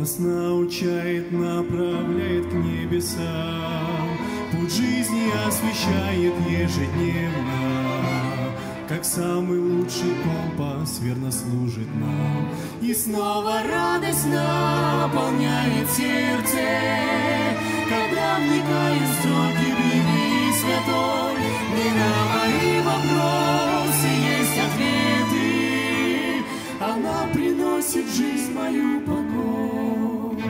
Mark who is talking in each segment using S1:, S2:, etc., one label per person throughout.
S1: нас научает, направляет к небесам, путь жизни освещает ежедневно, как самый лучший компас верно служит нам. И снова радость наполняет сердце, когда вникаю в строки Библии Святой, и на мои вопросы есть ответы, она приносит в жизнь мою покой.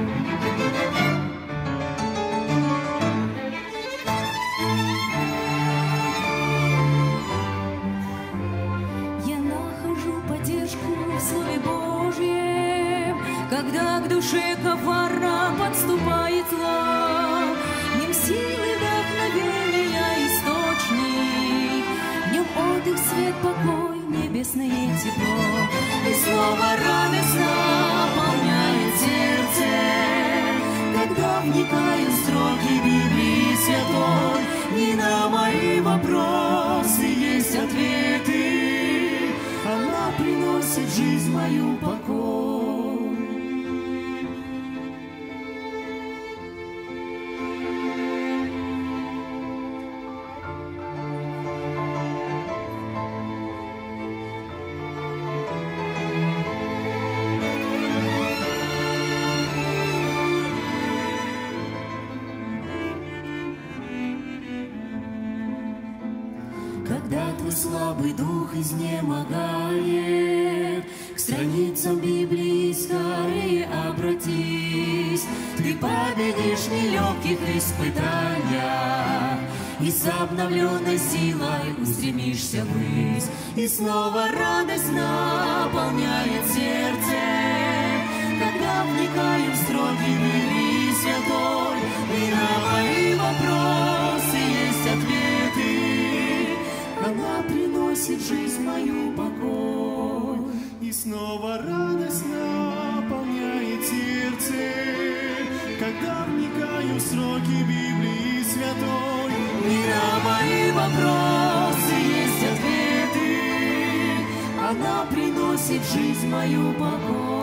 S2: Я нахожу поддержку в Слове Божьем, когда к душе коварно подступает зла. В нем силы, вдохновения, источник, в нем отдых, свет, покой, небесное тепло. И снова радость наполняет сердце, когда вникаю в строки Библии Святой, и на мои вопросы есть ответы, она приносит в жизнь мою покой. Когда твой слабый дух изнемогает, к страницам Библии скорее обратись. Ты победишь в нелегких испытаниях и с обновленной силой устремишься ввысь. И снова радость наполняет сердце, когда вникаю в строки Библии Святой, и на мои вопросы есть ответы, она приносит в жизнь мою покой. И снова радость наполняет сердце, когда вникаю в строки Библии Святой, и на мои вопросы есть ответы, она приносит в жизнь мою покой.